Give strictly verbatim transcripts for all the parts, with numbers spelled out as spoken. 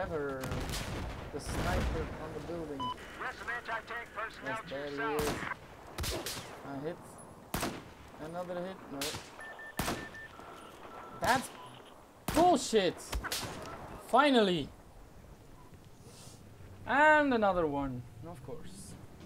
forever. The sniper on the building. Yes, some anti-tank personnel Yes, there to he the is. south. A hit. Another hit. No. That's bullshit. Finally. And another one, of course.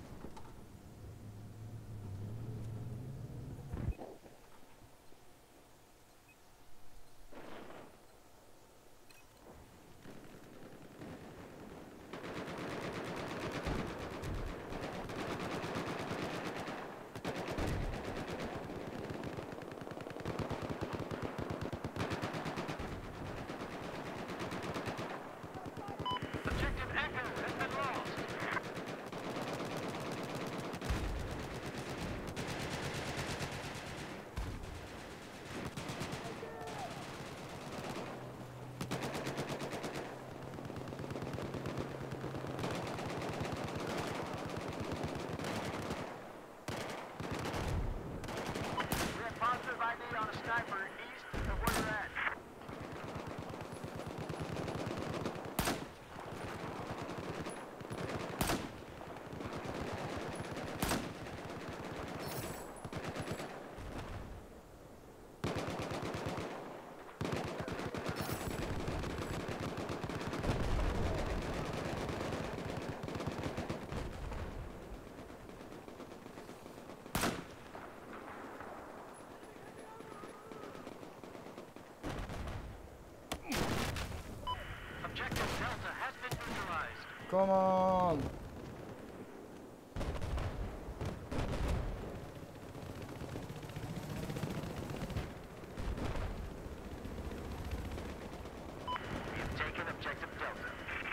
Come on! We've taken objective Delta.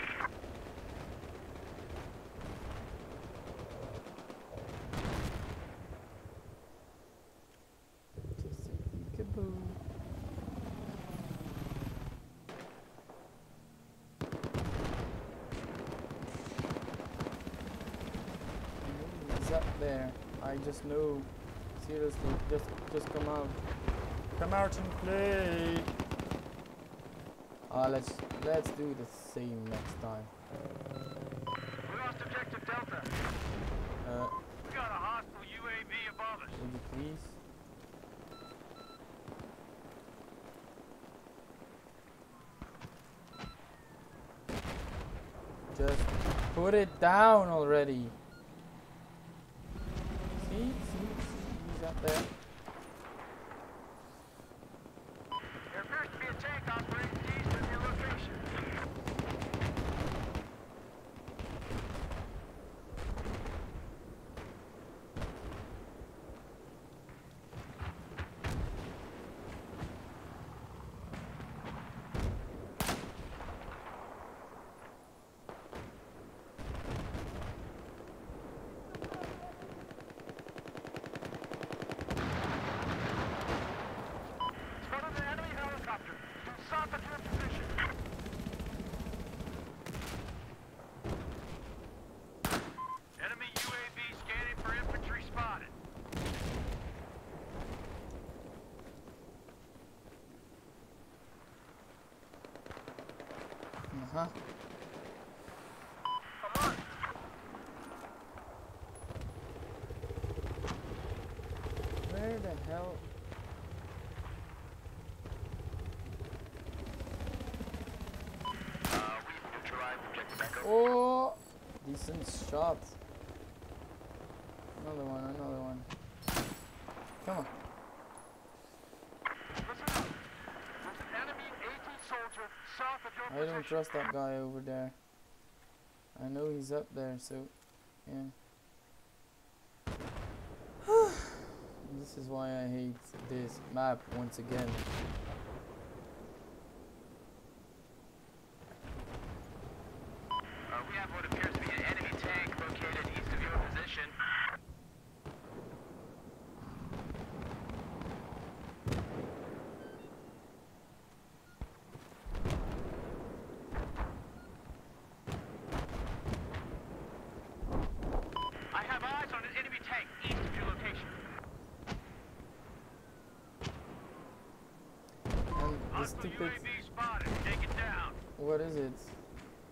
Just a peekaboo. Up there, I just know. Seriously, just just come out, come out and play. Ah, uh, let's let's do the same next time. We lost objective Delta. Uh, We got a hostile U A V above us. would you please? Just put it down already. See, see, see, he's up there. There appears to be a tank operating east of your location. Huh? Where the hell? Uh, we've neutralized objective Echo. Oh, decent shot. Another one, another one. Come on. Listen up. There's an enemy AT soldier south of your I don't position. trust that guy over there. I know he's up there, so yeah. This is why I hate this map once again. Uh, we have what appears to be an enemy tank located east of your position. I have eyes on an enemy tank east of your location. And the Hostile stupid, U A V spotted. Take it down. what is it?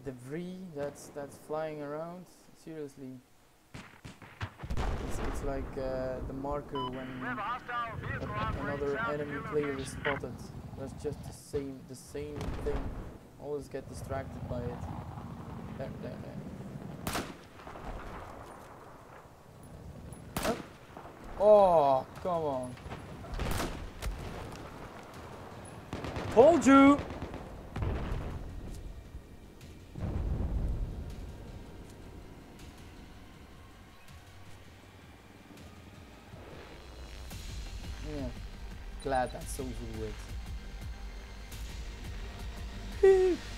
debris that's that's flying around. Seriously, it's, it's like uh, the marker when We have a hostile vehicle a- operating another south of enemy your player is location. spotted. That's just the same the same thing. Always get distracted by it. There, there, there. Oh, oh, come on! Told you. Yeah, glad that's over with.